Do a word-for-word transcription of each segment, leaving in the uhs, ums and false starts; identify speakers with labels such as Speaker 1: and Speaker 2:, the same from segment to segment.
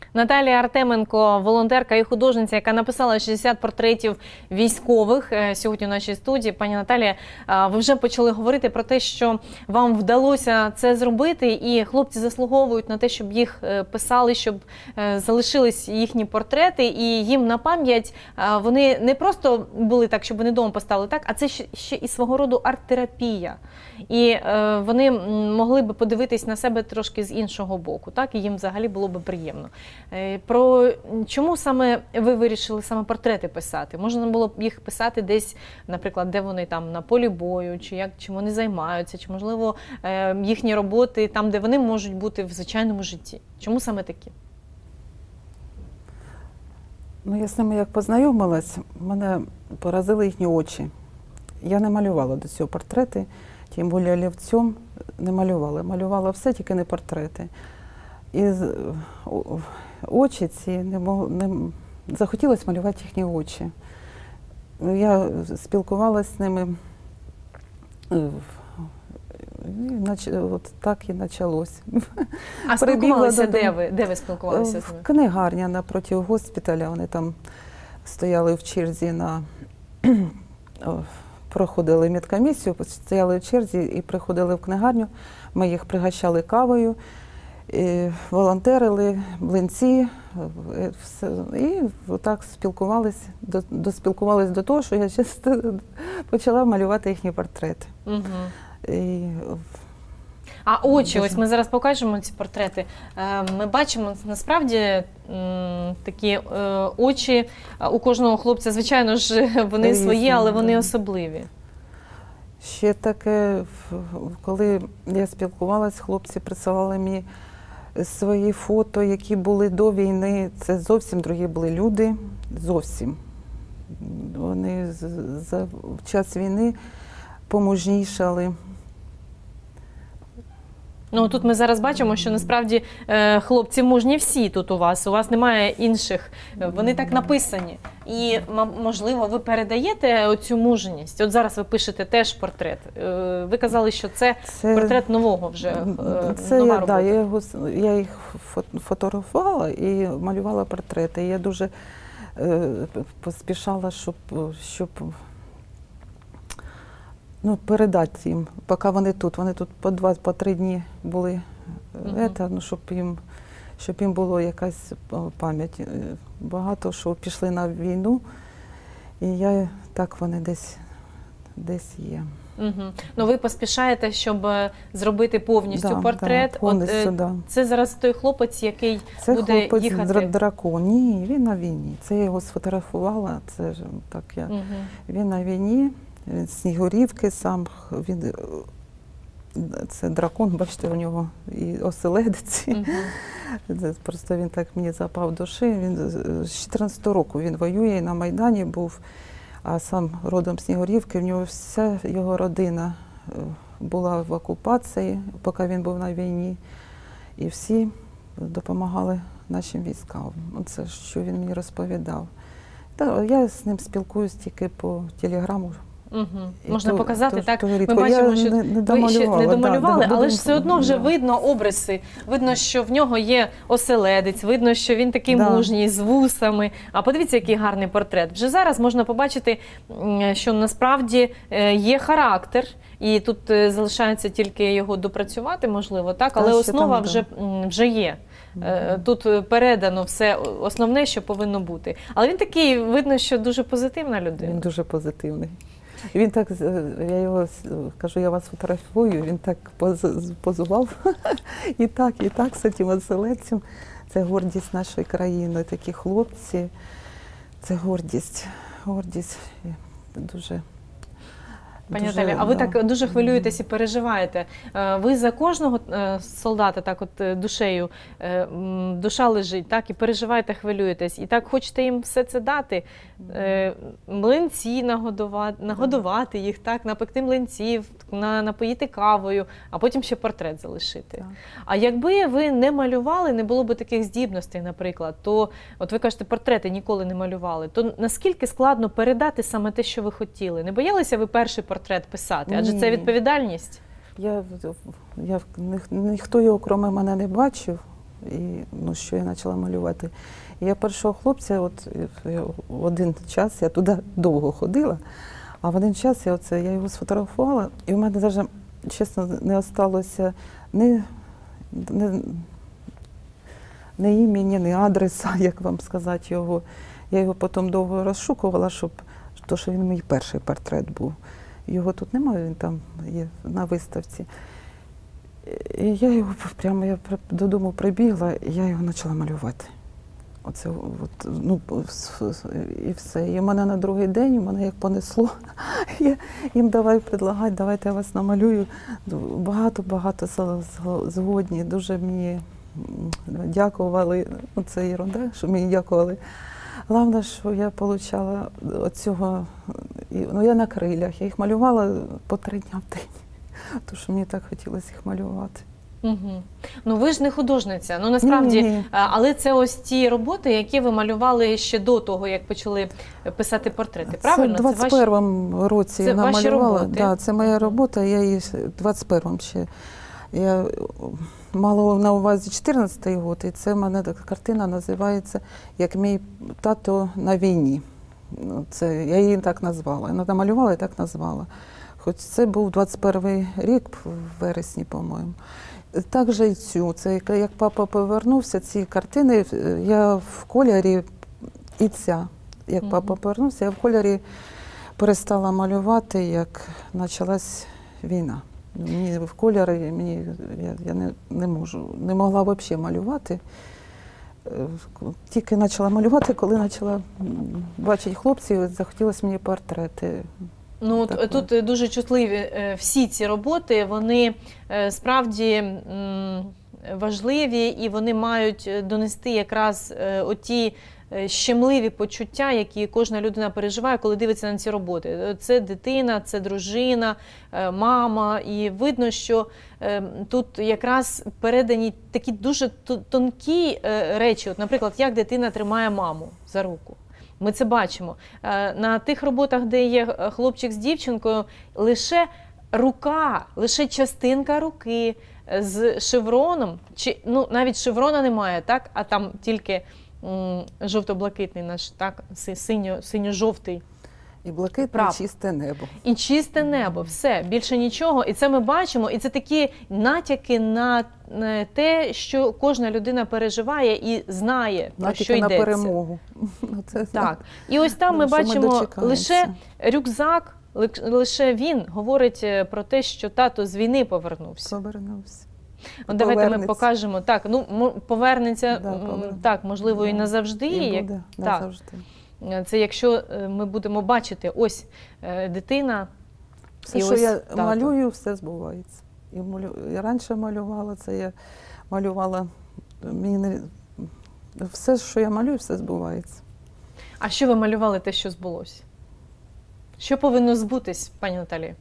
Speaker 1: Наталія Артеменко, волонтерка і художниця, яка написала шістдесят портретів військових сьогодні в нашій студії. Пані Наталія, ви вже почали говорити про те, що вам вдалося це зробити, і хлопці заслуговують на те, щоб їх писали, щоб залишились їхні портрети, і їм на пам'ять вони не просто були так, щоб вони вдома поставили, так, а це ще і свого роду арт-терапія. І вони могли б подивитись на себе трошки з іншого боку, так, і їм взагалі було б приємно. Про чому саме ви вирішили саме портрети писати? Можна було б їх писати десь, наприклад, де вони там на полі бою, чи як, чим вони займаються, чи, можливо, їхні роботи там, де вони можуть бути в звичайному житті. Чому саме такі?
Speaker 2: Ну, я з ними як познайомилась, мене поразили їхні очі. Я не малювала до цього портрети, тим більше олівцем не малювала. Малювала все, тільки не портрети. І очі ці, не, не, захотілося малювати їхні очі. Я спілкувалася з ними, і, от так і почалось.
Speaker 1: А спілкувалися де ви? Де ви спілкувалися з ними?
Speaker 2: В книгарні напроти госпіталя, вони там стояли в черзі на... проходили медкомісію, стояли в черзі і приходили в книгарню, ми їх пригощали кавою, і волонтерили, блинці, і отак спілкувалися, доспілкувалися до того, що я почала малювати їхні портрети.
Speaker 1: Угу.
Speaker 2: І...
Speaker 1: А очі, ось ми зараз покажемо ці портрети. Ми бачимо, насправді, такі очі у кожного хлопця, звичайно ж, вони свої, але вони особливі.
Speaker 2: Ще таке, коли я спілкувалася, хлопці присилали мені свої фото, які були до війни. Це зовсім другі були люди, зовсім. Вони за час війни помужнішали.
Speaker 1: Ну, тут ми зараз бачимо, що насправді хлопці мужні всі тут у вас, у вас немає інших, вони так написані. І, можливо, ви передаєте оцю мужність. От зараз ви пишете теж портрет. Ви казали, що це, це портрет нового вже,
Speaker 2: це
Speaker 1: нова
Speaker 2: я,
Speaker 1: робота.
Speaker 2: Да, я, його, я їх фотографувала і малювала портрети. Я дуже е, поспішала, щоб, щоб ну, передати їм, поки вони тут. Вони тут по два, по три дні були, uh-huh. это, ну, щоб їм, щоб їм було якась пам'ять. Багато що пішли на війну, і я, так вони десь, десь є.
Speaker 1: Угу. Ну, ви поспішаєте, щоб зробити повністю да, портрет.
Speaker 2: Да, повністю,
Speaker 1: От,
Speaker 2: да.
Speaker 1: Це зараз той хлопець, який
Speaker 2: це
Speaker 1: буде
Speaker 2: хлопець
Speaker 1: їхати?
Speaker 2: Це дракон. Ні, він на війні. Це я його сфотографувала. Це ж так я. Угу. Він на війні. Він з Снігурівки сам, він, це дракон, бачите, у нього і оселедець. Uh-huh. Просто він так мені запав душі. Він з чотирнадцятого року він воює і на Майдані був, а сам родом з Снігурівки, в нього вся його родина була в окупації, поки він був на війні. І всі допомагали нашим військам. Це що він мені розповідав. Та, я з ним спілкуюсь тільки по телеграму.
Speaker 1: Угу. Можна
Speaker 2: то,
Speaker 1: показати,
Speaker 2: то,
Speaker 1: так,
Speaker 2: то,
Speaker 1: ми бачимо, що
Speaker 2: не, не
Speaker 1: ви ще не домалювали, да, але ж все одно вже
Speaker 2: да.
Speaker 1: видно обриси, видно, що в нього є оселедець, видно, що він такий
Speaker 2: да.
Speaker 1: мужній, з вусами. А подивіться, який гарний портрет. Вже зараз можна побачити, що насправді є характер, і тут залишається тільки його допрацювати, можливо, так, але Та, основа там, вже, да. вже є. Тут передано все основне, що повинно бути. Але він такий, видно, що дуже позитивна людина.
Speaker 2: Він дуже позитивний. Він так, я його кажу, я вас фотографую, він так позував. І так, і так, з цим оселедцем. Це гордість нашої країни, такі хлопці. Це гордість, гордість дуже.
Speaker 1: Пані Наталі, а ви
Speaker 2: да.
Speaker 1: так дуже хвилюєтесь і переживаєте. Ви за кожного солдата так от душею, душа лежить, так, і переживаєте, хвилюєтесь. І так хочете їм все це дати, млинці нагодувати, нагодувати їх, так, напекти млинців, напоїти кавою, а потім ще портрет залишити. Так. А якби ви не малювали, не було б таких здібностей, наприклад, то, от ви кажете, портрети ніколи не малювали, то наскільки складно передати саме те, що ви хотіли? Не боялися ви перший портрет писати? Адже
Speaker 2: Ні.
Speaker 1: це відповідальність.
Speaker 2: Я, я, ні, ніхто його, крім мене, не бачив. і ну, що я почала малювати. І я першого хлопця, от в один час, я туди довго ходила, а в один час я, оце, я його сфотографувала, і в мене навіть, чесно, не осталося ні, ні, ні імені, ні адреса, як вам сказати його. Я його потім довго розшукувала, щоб, то, що він мій перший портрет був. Його тут немає, він там є на виставці. І я його прямо я додому прибігла, і я його почала малювати. Оце, от, ну, і все. І мене на другий день, мене як понесло. Я їм давай предлагати, давайте я вас намалюю. Багато-багато згодні, дуже мені дякували. Ну, це ерунда, що мені дякували. Головне, що я отримала від цього, ну я на крилях, я їх малювала по три дні в день, тому що мені так хотілося їх малювати.
Speaker 1: Угу. Ну ви ж не художниця, ну насправді, ні, ні. Але це ось ті роботи, які ви малювали ще до того, як почали писати портрети, правильно?
Speaker 2: Це в двадцять першому році я намалювала, да, це моя робота, я її в двадцять першому ще. Я мала на увазі чотирнадцятий год, і це в мене така картина називається «Як мій тато на війні». Це, я її так назвала, я намалювала і так назвала. Хоч це був двадцять перший рік, в вересні, по-моєму. Так же і цю, це як папа повернувся, ці картини, я в кольорі, і ця, як mm-hmm. папа повернувся, я в кольорі перестала малювати, як почалась війна. Мені в кольорі, мені, я, я не, не можу, не могла взагалі малювати. Тільки почала малювати, коли почала бачити хлопців, захотілося мені портрети.
Speaker 1: Ну, от, тут дуже чутливі всі ці роботи, вони справді важливі і вони мають донести якраз оті щемливі почуття, які кожна людина переживає, коли дивиться на ці роботи. Це дитина, це дружина, мама, і видно, що тут якраз передані такі дуже тонкі речі, от, наприклад, як дитина тримає маму за руку. Ми це бачимо. На тих роботах, де є хлопчик з дівчинкою, лише рука, лише частинка руки з шевроном, чи, ну, навіть шеврона немає, так? А там тільки жовто-блакитний наш, так, синьо, синьо-жовтий.
Speaker 2: І блакитне, і чисте небо.
Speaker 1: І чисте небо, все, більше нічого. І це ми бачимо, і це такі натяки на те, що кожна людина переживає і знає, про
Speaker 2: натяки
Speaker 1: що йдеться.
Speaker 2: На перемогу.
Speaker 1: Це, так. І ось там ми бачимо ми лише рюкзак, лише він говорить про те, що тато з війни повернувся.
Speaker 2: Повернувся.
Speaker 1: От давайте ми покажемо. Так, ну, повернеться, да, так, можливо, да. і назавжди.
Speaker 2: І
Speaker 1: як,
Speaker 2: буде
Speaker 1: так.
Speaker 2: назавжди.
Speaker 1: Це якщо ми будемо бачити, ось дитина.
Speaker 2: Все, і що ось я тато. Малюю, все збувається. І малю... Я раніше малювала це, я малювала, мені не... все, що я малюю, все збувається.
Speaker 1: А що ви малювали те, що збулося? Що повинно збутись, пані Наталії?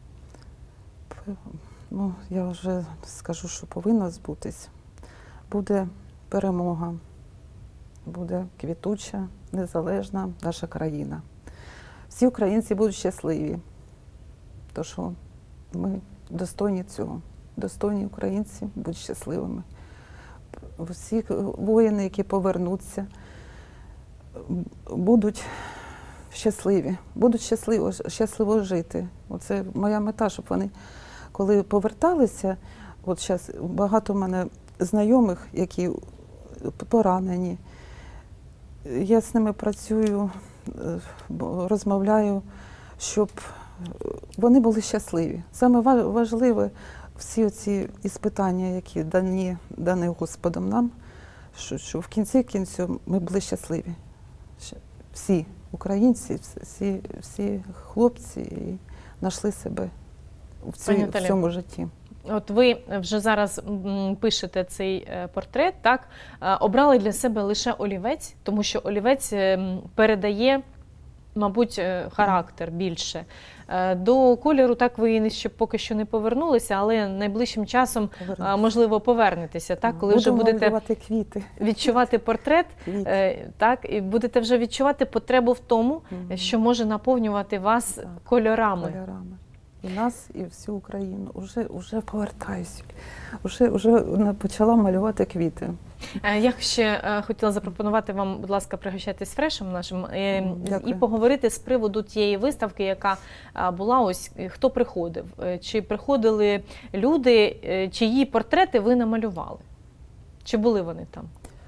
Speaker 2: Ну, я вже скажу, що повинно збутись. Буде перемога, буде квітуча, незалежна наша країна. Всі українці будуть щасливі, тому що ми достойні цього. Достойні українці будуть щасливими. Всі воїни, які повернуться, будуть щасливі, будуть щасливо, щасливо жити. Оце моя мета, щоб вони, коли поверталися, от зараз багато в мене знайомих, які поранені, я з ними працюю, розмовляю, щоб вони були щасливі. Саме важливе всі ці іспитання, які дані, дані Господом нам, що, що в кінці кінцю ми були щасливі. Всі українці, всі, всі хлопці і знайшли себе в, цій, в цьому житті.
Speaker 1: От ви вже зараз пишете цей портрет, так? Обрали для себе лише олівець, тому що олівець передає, мабуть, характер більше. До кольору так ви ще поки що не повернулися, але найближчим часом, Повернусь. можливо, повернетеся, так? Коли
Speaker 2: Будемо
Speaker 1: вже будете
Speaker 2: квіти.
Speaker 1: відчувати портрет, так? І будете вже відчувати потребу в тому, mm-hmm. що може наповнювати вас
Speaker 2: так.
Speaker 1: кольорами.
Speaker 2: кольорами. І нас, і всю Україну. Уже, уже повертаюся. Уже, уже почала малювати квіти.
Speaker 1: Я ще хотіла запропонувати вам, будь ласка, пригощайтесь фрешем нашим.
Speaker 2: Дякую.
Speaker 1: І поговорити з приводу тієї виставки, яка була. Ось хто приходив? Чи приходили люди, чиї портрети ви намалювали? Чи були вони там?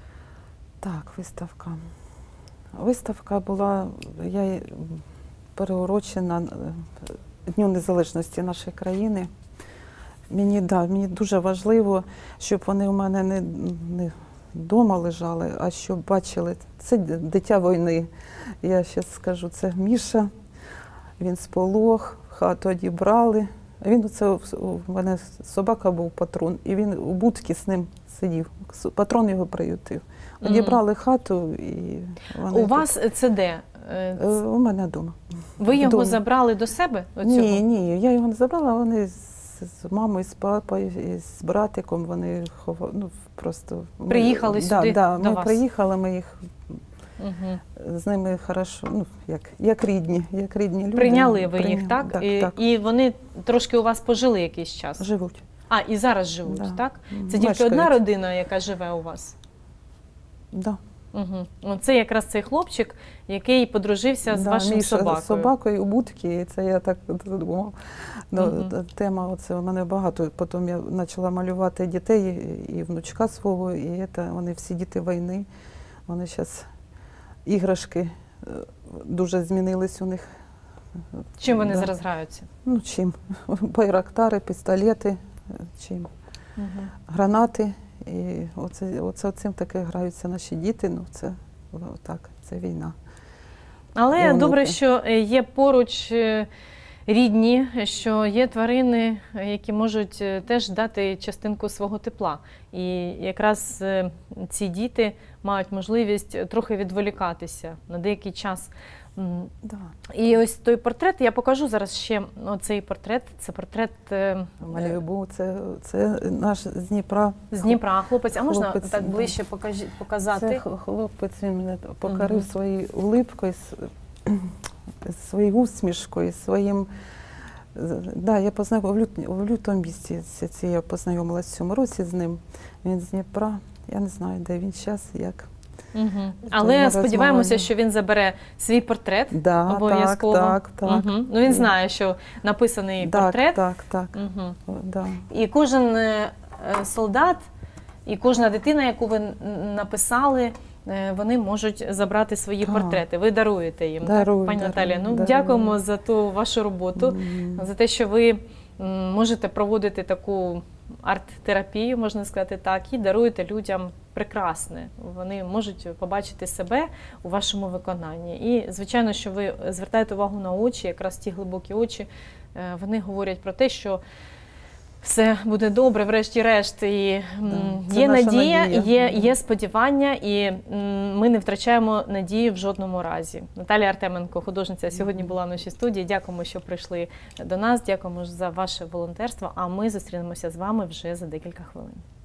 Speaker 2: Так, виставка. Виставка була, я переурочена Дню Незалежності нашої країни. Мені, да, мені дуже важливо, щоб вони у мене не, не вдома лежали, а щоб бачили. Це дитя війни. Я ще скажу, це Міша, він сполох, хату одібрали. Він, це, у мене собака був патрон, і він у будці з ним сидів. Патрон його приютив. Одібрали хату і вони...
Speaker 1: У вас це де?
Speaker 2: У мене вдома.
Speaker 1: Ви його
Speaker 2: Вдома.
Speaker 1: Забрали до себе? Оцього?
Speaker 2: Ні, ні, я його не забрала, вони з мамою, з папою, і з братиком, вони ховали, ну, просто...
Speaker 1: Приїхали
Speaker 2: ми,
Speaker 1: сюди
Speaker 2: да, да,
Speaker 1: до
Speaker 2: ми
Speaker 1: вас?
Speaker 2: приїхали, ми їх,
Speaker 1: угу.
Speaker 2: з ними хорошо, ну, як, як рідні, як рідні люди.
Speaker 1: Прийняли ви
Speaker 2: Прийняли.
Speaker 1: їх, так?
Speaker 2: Так,
Speaker 1: і,
Speaker 2: так.
Speaker 1: І вони трошки у вас пожили якийсь час?
Speaker 2: Живуть.
Speaker 1: А, і зараз живуть,
Speaker 2: Да.
Speaker 1: так? Це тільки
Speaker 2: Мешкають.
Speaker 1: одна родина, яка живе у вас?
Speaker 2: Да.
Speaker 1: Угу. Це якраз цей хлопчик, який подружився з
Speaker 2: да,
Speaker 1: вашим
Speaker 2: Міша
Speaker 1: собакою.
Speaker 2: з собакою у будці, і це я так думала. Ну,
Speaker 1: Угу.
Speaker 2: Тема, оце у мене багато. Потім я почала малювати дітей і внучка свого, і це, вони всі діти війни. Вони зараз, іграшки дуже змінились у них.
Speaker 1: Чим вони
Speaker 2: да.
Speaker 1: зараз граються?
Speaker 2: Ну, чим? Байрактари, пістолети, чим?
Speaker 1: Угу.
Speaker 2: Гранати. І оце, оце цим таке граються наші діти, ну це так, це війна.
Speaker 1: Але добре, що є поруч рідні, що є тварини, які можуть теж дати частинку свого тепла. І якраз ці діти мають можливість трохи відволікатися на деякий час.
Speaker 2: Да.
Speaker 1: І ось той портрет, я покажу зараз ще оцей портрет, це портрет...
Speaker 2: Малюю, це, це наш з Дніпра.
Speaker 1: З Дніпра хлопець, а можна
Speaker 2: хлопець,
Speaker 1: так ближче
Speaker 2: да.
Speaker 1: покажі, показати?
Speaker 2: Це хлопець, він мене покорив
Speaker 1: Угу.
Speaker 2: своєю улипкою, своєю усмішкою, своїм... Да, я познайомилася в лютому місяці, я познайомилася в цьому році з ним. Він з Дніпра, я не знаю, де він зараз, як.
Speaker 1: Угу. Але сподіваємося, що він забере свій портрет,
Speaker 2: да,
Speaker 1: обов'язково.
Speaker 2: Так, так, так.
Speaker 1: Угу. Ну, він знає, що написаний
Speaker 2: так,
Speaker 1: портрет.
Speaker 2: Так, так,
Speaker 1: угу.
Speaker 2: да.
Speaker 1: І кожен солдат, і кожна дитина, яку ви написали, вони можуть забрати свої так. портрети. Ви даруєте їм,
Speaker 2: дарую,
Speaker 1: так, пані
Speaker 2: дарую,
Speaker 1: Наталія? Ну,
Speaker 2: дарую.
Speaker 1: дякуємо за ту вашу роботу, mm. за те, що ви можете проводити таку арт-терапію, можна сказати так, і даруєте людям прекрасне. Вони можуть побачити себе у вашому виконанні. І, звичайно, що ви звертаєте увагу на очі, якраз ті глибокі очі, вони говорять про те, що все буде добре, врешті-решт. І да, є надія, надія. Є, є сподівання, і ми не втрачаємо надії в жодному разі. Наталія Артеменко, художниця, сьогодні була в нашій студії. Дякуємо, що прийшли до нас, дякуємо за ваше волонтерство, а ми зустрінемося з вами вже за декілька хвилин.